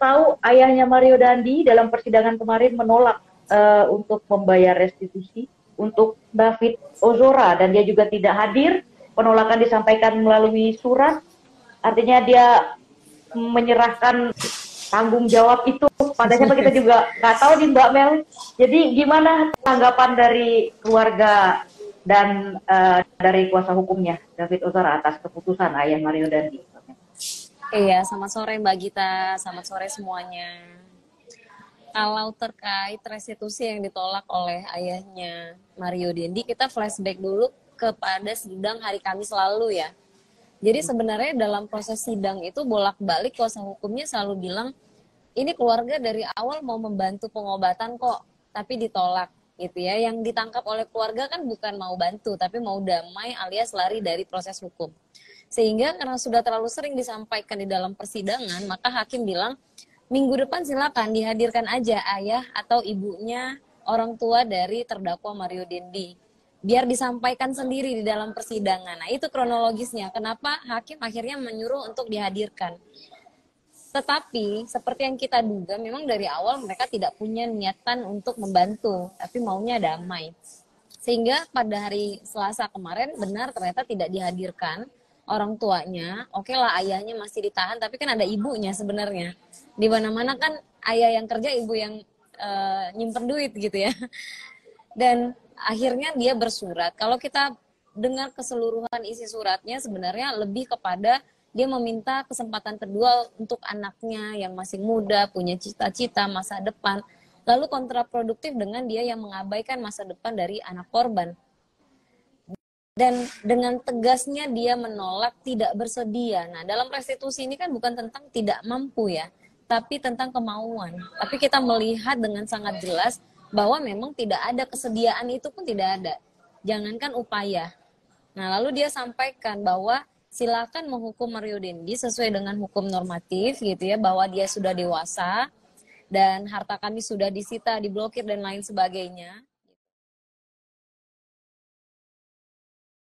tahu ayahnya Mario Dandi dalam persidangan kemarin menolak untuk membayar restitusi untuk David Ozora dan dia juga tidak hadir. Penolakan disampaikan melalui surat, artinya dia menyerahkan tanggung jawab itu pada siapa kita juga nggak tahu nih Mbak Mel. Jadi gimana tanggapan dari keluarga dan dari kuasa hukumnya David Ozora atas keputusan ayah Mario Dandi? Iya, selamat sore Mbak Gita, selamat sore semuanya. Kalau terkait restitusi yang ditolak oleh ayahnya Mario Dendi, kita flashback dulu kepada sidang hari Kamis lalu ya. Jadi sebenarnya dalam proses sidang itu bolak-balik kuasa hukumnya selalu bilang, ini keluarga dari awal mau membantu pengobatan kok, tapi ditolak gitu ya. Yang ditangkap oleh keluarga kan bukan mau bantu, tapi mau damai alias lari dari proses hukum. Sehingga karena sudah terlalu sering disampaikan di dalam persidangan, maka hakim bilang, minggu depan silakan dihadirkan aja ayah atau ibunya orang tua dari terdakwa Mario Dendi. Biar disampaikan sendiri di dalam persidangan. Nah itu kronologisnya, kenapa hakim akhirnya menyuruh untuk dihadirkan. Tetapi seperti yang kita duga, memang dari awal mereka tidak punya niatan untuk membantu, tapi maunya damai. Sehingga pada hari Selasa kemarin benar ternyata tidak dihadirkan orang tuanya. Oke lah ayahnya masih ditahan, tapi kan ada ibunya sebenarnya. Di mana-mana kan ayah yang kerja, ibu yang nyimpen duit gitu ya. Dan akhirnya dia bersurat. Kalau kita dengar keseluruhan isi suratnya sebenarnya lebih kepada dia meminta kesempatan kedua untuk anaknya yang masih muda, punya cita-cita, masa depan. Lalu kontraproduktif dengan dia yang mengabaikan masa depan dari anak korban. Dan dengan tegasnya dia menolak, tidak bersedia. Nah, dalam restitusi ini kan bukan tentang tidak mampu ya, tapi tentang kemauan. Tapi kita melihat dengan sangat jelas bahwa memang tidak ada kesediaan, itu pun tidak ada. Jangankan upaya. Nah, lalu dia sampaikan bahwa silakan menghukum Mario Dendi sesuai dengan hukum normatif gitu ya, bahwa dia sudah dewasa dan harta kami sudah disita, diblokir dan lain sebagainya.